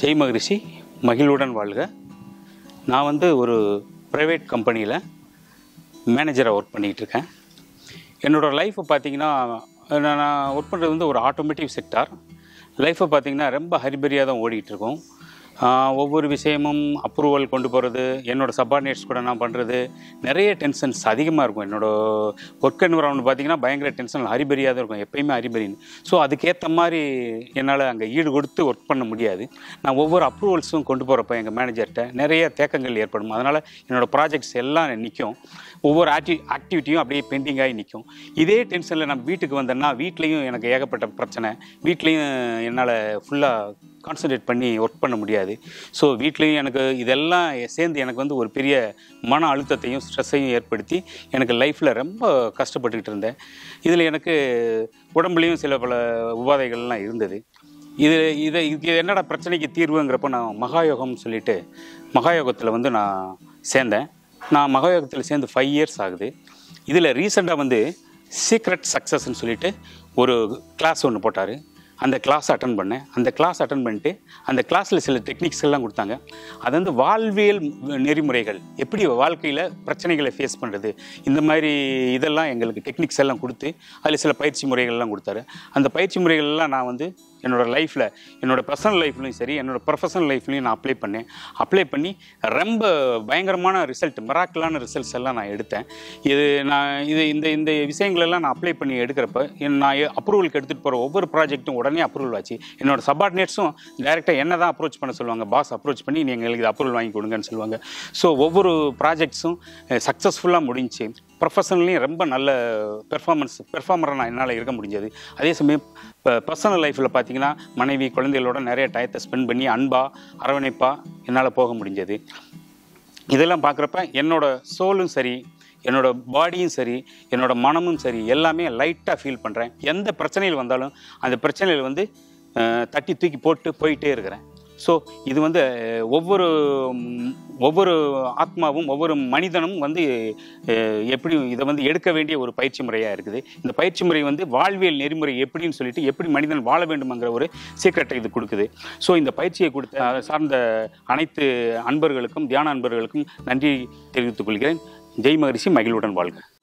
ஜெய் மகரிஷி மகிழ்வுடன் வாழ்க. நான் வந்து ஒரு ப்ரைவேட் கம்பெனியில் மேனேஜராக ஒர்க் பண்ணிகிட்ருக்கேன். என்னோடய லைஃப்பை பார்த்திங்கன்னா, நான் ஒர்க் பண்ணுறது வந்து ஒரு ஆட்டோமேட்டிவ் செக்டார். லைஃப்பை பார்த்திங்கன்னா ரொம்ப ஹரிபரியாக தான் ஓடிட்டுருக்கோம். ஒவ்வொரு விஷயமும் அப்ரூவல் கொண்டு போகிறது, என்னோடய சப்பார்டினேட்ஸ் கூட நான் பண்ணுறது, நிறைய டென்ஷன்ஸ் அதிகமாக இருக்கும். என்னோடய ஒர்க் என்விரான்மெண்ட் பார்த்திங்கன்னா பயங்கர டென்ஷன் ஹரிபரியாக தான் இருக்கும், எப்போயுமே ஹரிபரின்னு. ஸோ அதுக்கேற்ற மாதிரி என்னால் அங்கே ஈடு கொடுத்து ஒர்க் பண்ண முடியாது. நான் ஒவ்வொரு அப்ரூவல்ஸும் கொண்டு போகிறப்ப எங்கள் மேனேஜர்கிட்ட நிறைய தேக்கங்கள் ஏற்படும். அதனால் என்னோடய ப்ராஜெக்ட்ஸ் எல்லாம் நிற்கும். ஒவ்வொரு ஆக்டிவிட்டியும் அப்படியே பெண்டிங்காகி நிற்கும். இதே டென்ஷனில் நான் வீட்டுக்கு வந்தேன்னா வீட்லேயும் எனக்கு ஏகப்பட்ட பிரச்சனை. வீட்லேயும் என்னால் ஃபுல்லாக கான்சன்ட்ரேட் பண்ணி ஒர்க் பண்ண முடியாது. ஸோ வீட்லேயும் எனக்கு இதெல்லாம் சேர்ந்து எனக்கு வந்து ஒரு பெரிய மன அழுத்தத்தையும் ஸ்ட்ரெஸ்ஸையும் ஏற்படுத்தி எனக்கு லைஃப்பில் ரொம்ப கஷ்டப்பட்டுக்கிட்டு இருந்தேன். இதில் எனக்கு உடம்புலேயும் சில பல உபாதைகள்லாம் இருந்தது. இதுக்கு என்னடா பிரச்சனைக்கு தீர்வுங்கிறப்போ நான் மகாயோகம்னு சொல்லிட்டு மகாயோகத்தில் வந்து நான் சேர்ந்தேன். நான் மகாயோகத்தில் சேர்ந்து 5 இயர்ஸ் ஆகுது. இதில் ரீசெண்டாக வந்து சீக்ரெட் சக்ஸஸ்ன்னு சொல்லிட்டு ஒரு கிளாஸ் ஒன்று போட்டார். அந்த கிளாஸ் அட்டன் பண்ணேன். அந்த கிளாஸ் அட்டன் பண்ணிட்டு அந்த கிளாஸில் சில டெக்னிக்ஸ் எல்லாம் கொடுத்தாங்க. அது வந்து வாழ்வியல் நெறிமுறைகள், எப்படி வாழ்க்கையில் பிரச்சனைகளை ஃபேஸ் பண்ணுறது, இந்த மாதிரி இதெல்லாம் எங்களுக்கு டெக்னிக்ஸ் எல்லாம் கொடுத்து அதில் சில பயிற்சி முறைகள்லாம் கொடுத்தாரு. அந்த பயிற்சி முறைகள்லாம் நான் வந்து என்னோடய லைஃப்பில், என்னோடய பர்சனல் லைஃப்லையும் சரி, என்னோடய ப்ரொஃபஷனல் லைஃப்லையும் நான் அப்ளை பண்ணி ரொம்ப பயங்கரமான ரிசல்ட், மிராக்கிளான ரிசல்ட்ஸ் எல்லாம் நான் எடுத்தேன். இந்த விஷயங்களெல்லாம் நான் அப்ளை பண்ணி எடுக்கிறப்ப நான் அப்ரூவலுக்கு எடுத்துகிட்டு போகிற ஒவ்வொரு ப்ராஜெக்ட்டும் உடனே அப்ரூவல் ஆச்சு. என்னோடய சப்பார்டினேட்ஸும் டைரெக்டாக என்ன தான் அப்ரோச் பண்ண சொல்லுவாங்க, பாஸ் அப்ரோச் பண்ணி நீங்கள் எங்களுக்கு அப்ரூவல் வாங்கி கொடுங்கன்னு சொல்லுவாங்க. ஸோ ஒவ்வொரு ப்ராஜெக்ட்ஸும் சக்ஸஸ்ஃபுல்லாக முடிஞ்சு ப்ரொஃபஷனல்லையும் ரொம்ப நல்ல பெர்ஃபார்மராக நான் என்னால் இருக்க முடிஞ்சது. அதே சமயம் பர்சனல் லைஃப்பில் பார்த்திங்கன்னா மனைவி குழந்தைகளோட நிறைய டயத்தை ஸ்பெண்ட் பண்ணி அன்பாக அரவணைப்பாக என்னால் போக முடிஞ்சது. இதெல்லாம் பார்க்குறப்ப என்னோடய சோலும் சரி, என்னோடய பாடியும் சரி, என்னோடய மனமும் சரி, எல்லாமே லைட்டாக ஃபீல் பண்ணுறேன். எந்த பிரச்சனைகள் வந்தாலும் அந்த பிரச்சனைகள் வந்து தட்டி தூக்கி போட்டு போயிட்டே இருக்கிறேன். ஸோ இது வந்து ஒவ்வொரு ஆத்மாவும் ஒவ்வொரு மனிதனும் வந்து எப்படி இதை வந்து எடுக்க வேண்டிய ஒரு பயிற்சி முறையாக இருக்குது. இந்த பயிற்சி முறை வந்து வாழ்வியல் நெறிமுறை எப்படின்னு சொல்லிட்டு எப்படி மனிதன் வாழ வேண்டும்ங்கிற ஒரு சீக்ரெட்டை இது கொடுக்குது. ஸோ இந்த பயிற்சியை கொடுத்த அதை சார்ந்த அனைத்து அன்பர்களுக்கும், தியான அன்பர்களுக்கும் நன்றி தெரிவித்துக் கொள்கிறேன். ஜெய் மகரிஷி மகிழ்வுடன் வாழ்க.